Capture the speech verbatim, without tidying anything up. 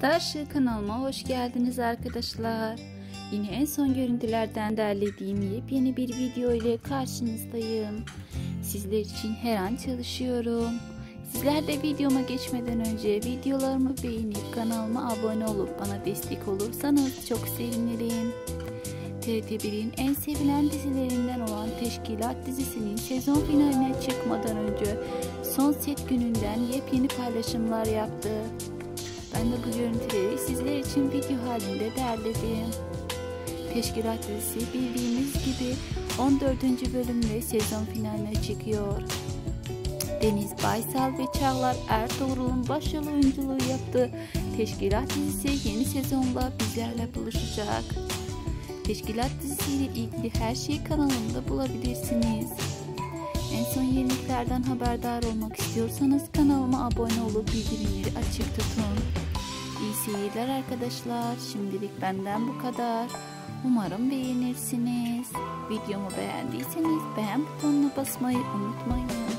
Starship kanalıma hoş geldiniz arkadaşlar. Yine en son görüntülerden derlediğim yepyeni bir video ile karşınızdayım. Sizler için her an çalışıyorum. Sizler de videoma geçmeden önce videolarımı beğenip kanalıma abone olup bana destek olursanız çok sevinirim. T R T bir'in en sevilen dizilerinden olan Teşkilat dizisinin sezon finaline çıkmadan önce son set gününden yepyeni paylaşımlar yaptı. Ben de bu görüntüleri sizler için video halinde derledim. Teşkilat dizisi bildiğiniz gibi on dördüncü bölümde sezon finaline çıkıyor. Deniz Baysal ve Çağlar Ertuğrul'un başrol oyunculuğu yaptığı Teşkilat dizisi yeni sezonla bizlerle buluşacak. Teşkilat dizisiyle ilgili her şeyi kanalımda bulabilirsiniz. En son yeniliklerden haberdar olmak istiyorsanız kanalıma abone olup bildirimleri açık tutun. İyi seyirler arkadaşlar. Şimdilik benden bu kadar. Umarım beğenirsiniz. Videomu beğendiyseniz beğen butonuna basmayı unutmayın.